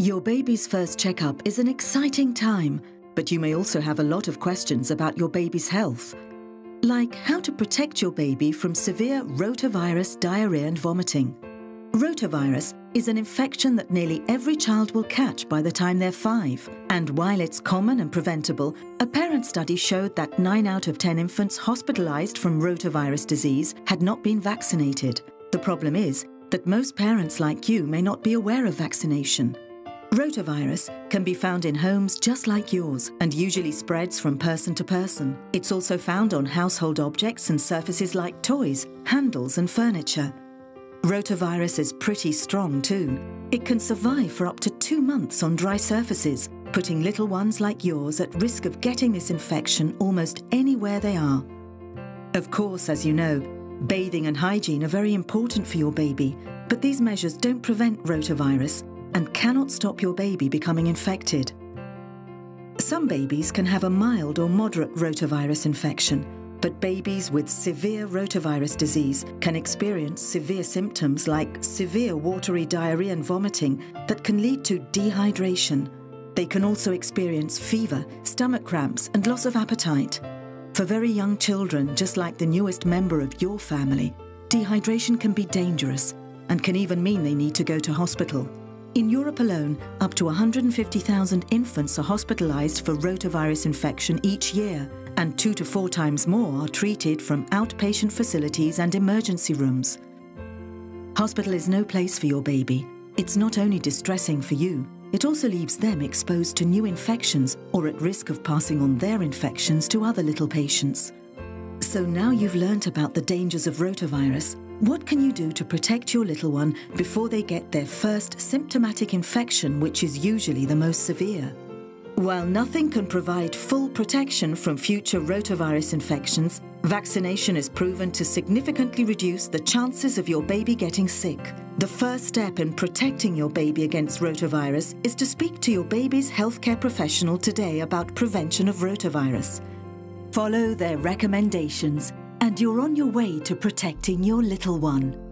Your baby's first checkup is an exciting time, but you may also have a lot of questions about your baby's health. Like how to protect your baby from severe rotavirus diarrhea and vomiting. Rotavirus is an infection that nearly every child will catch by the time they're 5. And while it's common and preventable, a parent study showed that 9 out of 10 infants hospitalized from rotavirus disease had not been vaccinated. The problem is that most parents like you may not be aware of vaccination. Rotavirus can be found in homes just like yours and usually spreads from person to person. It's also found on household objects and surfaces like toys, handles and furniture. Rotavirus is pretty strong too. It can survive for up to 2 months on dry surfaces, putting little ones like yours at risk of getting this infection almost anywhere they are. Of course, as you know, bathing and hygiene are very important for your baby, but these measures don't prevent rotavirus and cannot stop your baby becoming infected. Some babies can have a mild or moderate rotavirus infection, but babies with severe rotavirus disease can experience severe symptoms like severe watery diarrhea and vomiting that can lead to dehydration. They can also experience fever, stomach cramps, and loss of appetite. For very young children, just like the newest member of your family, dehydration can be dangerous and can even mean they need to go to hospital. In Europe alone, up to 150,000 infants are hospitalized for rotavirus infection each year, and 2 to 4 times more are treated from outpatient facilities and emergency rooms. Hospital is no place for your baby. It's not only distressing for you, it also leaves them exposed to new infections or at risk of passing on their infections to other little patients. So now you've learnt about the dangers of rotavirus, what can you do to protect your little one before they get their first symptomatic infection, which is usually the most severe? While nothing can provide full protection from future rotavirus infections, vaccination is proven to significantly reduce the chances of your baby getting sick. The first step in protecting your baby against rotavirus is to speak to your baby's healthcare professional today about prevention of rotavirus. Follow their recommendations, and you're on your way to protecting your little one.